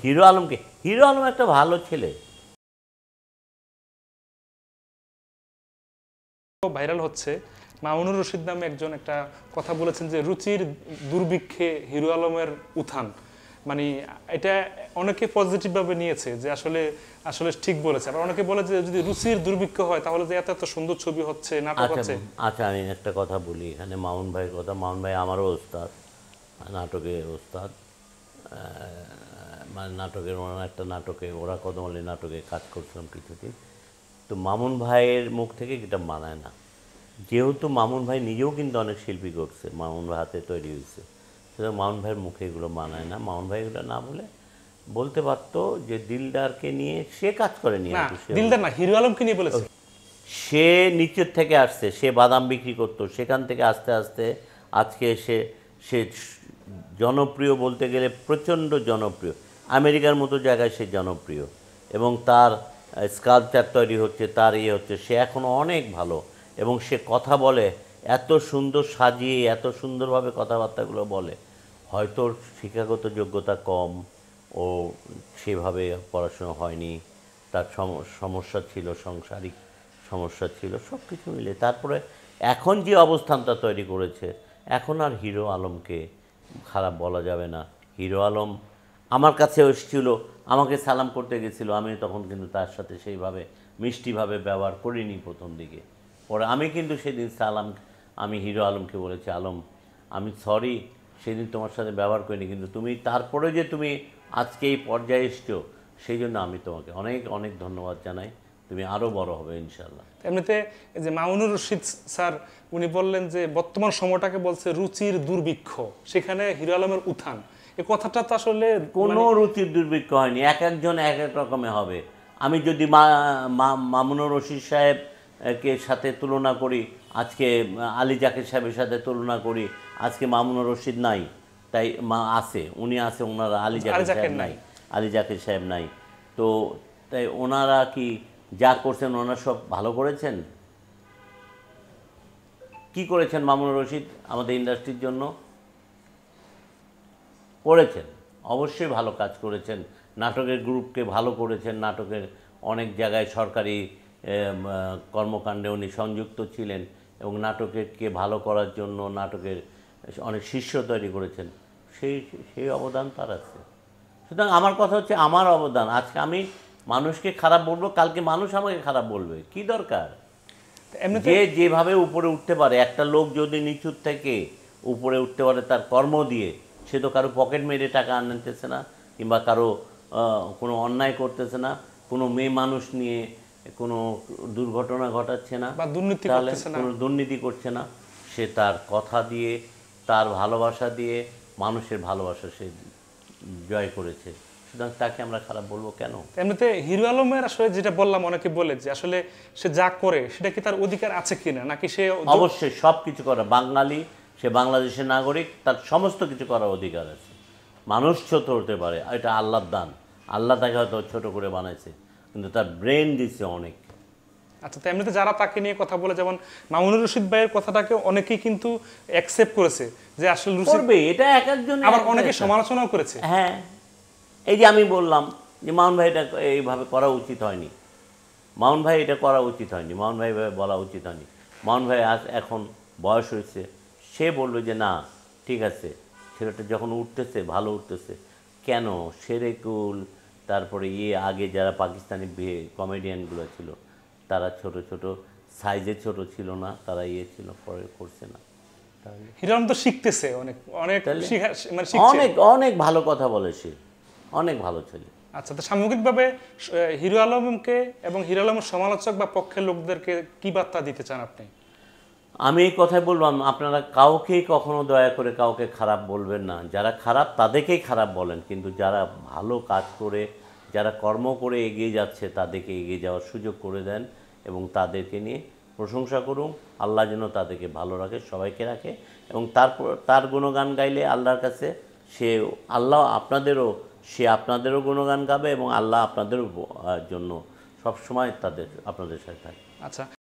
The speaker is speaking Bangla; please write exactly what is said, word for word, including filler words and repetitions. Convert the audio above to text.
হিরো আলমকে, হিরো আলম একটা ভালো ছেলে। ভাইরাল হচ্ছে মামুনুর রশিদ নামে একজন একটা কথা বলেছেন যে রুচির দুর্ভিক্ষে হিরো আলমের উত্থান, মানে এটা অনেকে পজিটিভ ভাবে নিয়েছে যে আসলে আসলে ঠিক বলেছে, আবার অনেকে বলে যে যদি রুচির দুর্ভিক্ষ হয় তাহলে যে এত এত সুন্দর ছবি হচ্ছে, নাটক আচ্ছা হচ্ছে। আচ্ছা আমি একটা কথা বলি এখানে, মামুন ভাইয়ের কথা। মামুন ভাই আমারও ওস্তাদ, নাটকের ওস্তাদ। মানে নাটকের ওনার একটা নাটকে, ওরা কদমালি নাটকে কাজ করছিলাম কিছুদিন। তো মামুন ভাইয়ের মুখ থেকে এটা মানায় না, যেহেতু মামুন ভাই নিজেও কিন্তু অনেক শিল্পী করছে, মামুন ভাই হাতে তৈরি হয়েছে, সুতরাং মামুন ভাইয়ের মুখে এগুলো মানায় না। মামুন ভাই এগুলো না বলে বলতে পারতো যে দিলদারকে নিয়ে সে কাজ করেনি। না দিলদার না, হিরো আলমকে নিয়ে বলেছে। সে নিচের থেকে আসছে, সে বাদাম বিক্রি করতো, সেখান থেকে আস্তে আস্তে আজকে সে সে জনপ্রিয়, বলতে গেলে প্রচণ্ড জনপ্রিয়। আমেরিকার মতো জায়গায় সে জনপ্রিয়, এবং তার স্কাল্পচার তৈরি হচ্ছে, তার ইয়ে হচ্ছে, সে এখনও অনেক ভালো। এবং সে কথা বলে এত সুন্দর সাজিয়ে, এত সুন্দরভাবে কথাবার্তাগুলো বলে। হয়তো শিক্ষাগত যোগ্যতা কম, ও সেভাবে পড়াশোনা হয়নি, তার সমস্যা ছিল, সাংসারিক সমস্যা ছিল, সব কিছু মিলে তারপরে এখন যে অবস্থানটা তৈরি করেছে, এখন আর হিরো আলমকে খারাপ বলা যাবে না। হিরো আলম আমার কাছে এসেছিল, আমাকে সালাম করতে গেছিলো, আমি তখন কিন্তু তার সাথে সেইভাবে মিষ্টিভাবে ব্যবহার করিনি প্রথম দিকে। পরে আমি কিন্তু সেদিন সালাম, আমি হিরো আলমকে বলেছি, আলম আমি সরি সেদিন তোমার সাথে ব্যবহার করিনি, কিন্তু তুমি তারপরে যে তুমি আজকে এই পর্যায়ে এসছো, সেই জন্য আমি তোমাকে অনেক অনেক ধন্যবাদ জানাই। তুমি আরও বড় হবে ইনশাল্লাহ। এমনিতে যে মামুনুর রশিদ স্যার উনি বললেন যে বর্তমান সময়টাকে বলছে রুচির দুর্ভিক্ষ, সেখানে হিরো আলমের উত্থান, এই কথাটা তো আসলে কোনো রুচির দুর্ভিক্ষ হয়নি, এক একজন এক এক রকমে হবে। আমি যদি মামুনুর রশিদ সাহেবকে সাথে তুলনা করি, আজকে আলী জাকের সাহেবের সাথে তুলনা করি, আজকে মামুনুর রশিদ নাই, তাই মা আছে, উনি আছে, ওনারা আলী জাকের সাহেব নাই, আলী জাকের সাহেব নাই। তো তাই ওনারা কি যা করছেন, ওনারা সব ভালো করেছেন? কি করেছেন মামুনুর রশিদ আমাদের ইন্ডাস্ট্রির জন্য? করেছেন, অবশ্যই ভালো কাজ করেছেন, নাটকের গ্রুপকে ভালো করেছেন, নাটকের অনেক জায়গায় সরকারি কর্মকাণ্ডে উনি সংযুক্ত ছিলেন, এবং নাটককে ভালো করার জন্য নাটকের অনেক শিষ্য তৈরি করেছেন, সেই সেই অবদান তার আছে। সুতরাং আমার কথা হচ্ছে আমার অবদান, আজকে আমি মানুষকে খারাপ বলবো, কালকে মানুষ আমাকে খারাপ বলবে, কি দরকার? যে যেভাবে উপরে উঠতে পারে, একটা লোক যদি নিচুর থেকে উপরে উঠতে পারে তার কর্ম দিয়ে, সে তো কারো পকেট মেরে টাকা আনতেছে না, কিংবা কারো কোনো অন্যায় করতেছে না, কোনো মেয়ে মানুষ নিয়ে কোনো দুর্ঘটনা ঘটাচ্ছে না, তাহলে কোনো দুর্নীতি করছে না। সে তার কথা দিয়ে, তার ভালোবাসা দিয়ে মানুষের ভালোবাসা সে জয় করেছে, সুতরাং তাকে আমরা খারাপ বলবো কেন? এমনিতে হিরো আলমের আসলে যেটা বললাম, অনেকে বলে যে আসলে সে যা করে সেটা কি তার অধিকার আছে কিনা, নাকি সে অবশ্যই সব কিছু করা, বাঙালি, সে বাংলাদেশের নাগরিক, তার সমস্ত কিছু করার অধিকার আছে। মানুষ ছোট হতে পারে, এটা আল্লাহর দান, আল্লাহ তাকে হয়তো ছোট করে বানাইছে, কিন্তু তার ব্রেন দিচ্ছে অনেক। আচ্ছা, তো এমনিতে যারা তাকে নিয়ে কথা বলে, যেমন মামুনুর রশিদ ভাইয়ের কথাটাকে অনেকেই কিন্তু অ্যাকসেপ্ট করেছে যে আসলে করবে, এটা এক একজন, আবার অনেকে সমালোচনাও করেছে। হ্যাঁ, এই যে আমি বললাম যে মামুন ভাই এটা এইভাবে করা উচিত হয়নি, মামুন ভাই এটা করা উচিত হয়নি, মামুন ভাই এভাবে বলা উচিত হয়নি। মামুন ভাই আজ এখন বয়স হয়েছে, সে বললো যে না ঠিক আছে, ছেলেটা যখন উঠতেছে ভালো উঠতেছে, কেন সেরেকুল, তারপরে ইয়ে আগে যারা পাকিস্তানি কমেডিয়ানগুলো ছিল, তারা ছোট ছোট সাইজে ছোট ছিল না, তারা ইয়ে ছিল, পরে করছে না। হিরো আলম তো শিখতেছে অনেক, অনেক মানে অনেক অনেক ভালো কথা বলে, সে অনেক ভালো ছেলে। আচ্ছা, তো সামগ্রিকভাবে হিরো আলমকে এবং হিরো আলমের সমালোচক বা পক্ষের লোকদেরকে কি বার্তা দিতে চান আপনি? আমি এই কথাই বললাম, আপনারা কাউকেই কখনো দয়া করে কাউকে খারাপ বলবেন না, যারা খারাপ তাদেরকেই খারাপ বলেন, কিন্তু যারা ভালো কাজ করে, যারা কর্ম করে এগিয়ে যাচ্ছে, তাদেরকে এগিয়ে যাওয়ার সুযোগ করে দেন, এবং তাদেরকে নিয়ে প্রশংসা করুন। আল্লাহ যেন তাদেরকে ভালো রাখে, সবাইকে রাখে, এবং তারপর তার গুণগান গাইলে আল্লাহর কাছে সে, আল্লাহ আপনাদেরও, সে আপনাদেরও গুণগান গাবে, এবং আল্লাহ আপনাদেরও জন্য সবসময় তাদের আপনাদের সাথে থাকে। আচ্ছা।